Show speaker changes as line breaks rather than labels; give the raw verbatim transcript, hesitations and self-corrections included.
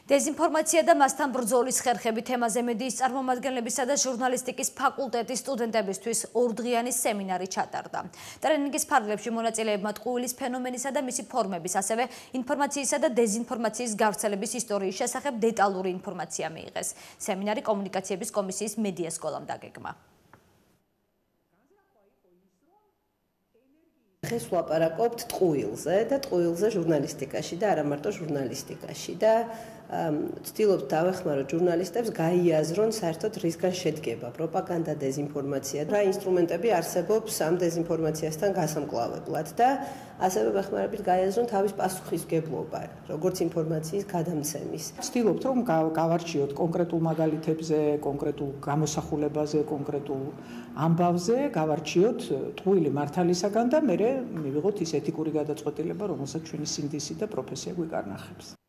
Dezinformაცია და მასთან ბრძოლის ხერხები თემაზე მედიის წარმომადგენლებისა და ჟურნალისტიკის ფაკულტეტის სტუდენტებისთვის ორდღიანი სემინარი ჩატარდა. ტრენინგის ფარგლებში მონაწილეებმა ტყუილის ფენომენისა და მისი ფორმების, ასევე ინფორმაციისა და დეზინფორმაციის გავრცელების ისტორიის შესახებ დეტალური ინფორმაცია მიიღეს. სემინარი კომუნიკაციების კომისიის მედია სკოლამ დაგეგმა.
Დღეს ვლაპარაკობთ ტყუილზე და ტყუილზე ჟურნალისტიკაში და არა მარტო ჟურნალისტიკაში და ვცდილობთ დავეხმაროთ ჟურნალისტებს გაიაზრონ საერთოდ რისგან შედგება პროპაგანდა, დეზინფორმაცია, რა ინსტრუმენტები არსებობს ამ დეზინფორმაციასთან გასამკლავებლად და ასევე ვეხმარებით გაიაზრონ თავის პასუხისმგებლობა, როგორც ინფორმაციის გადამცემის.
ვცდილობთ რომ გავარჩიოთ კონკრეტულ მაგალითებზე, კონკრეტულ გამოსახულებაზე, კონკრეტულ ამბავზე, გავარჩიოთ ტყუილი მართალისაგან და მერე მივიღოთ ის ეთიკური გადაწყვეტილება, რომელსაც ჩვენი სინდისი და პროფესია გვიკარნახებს.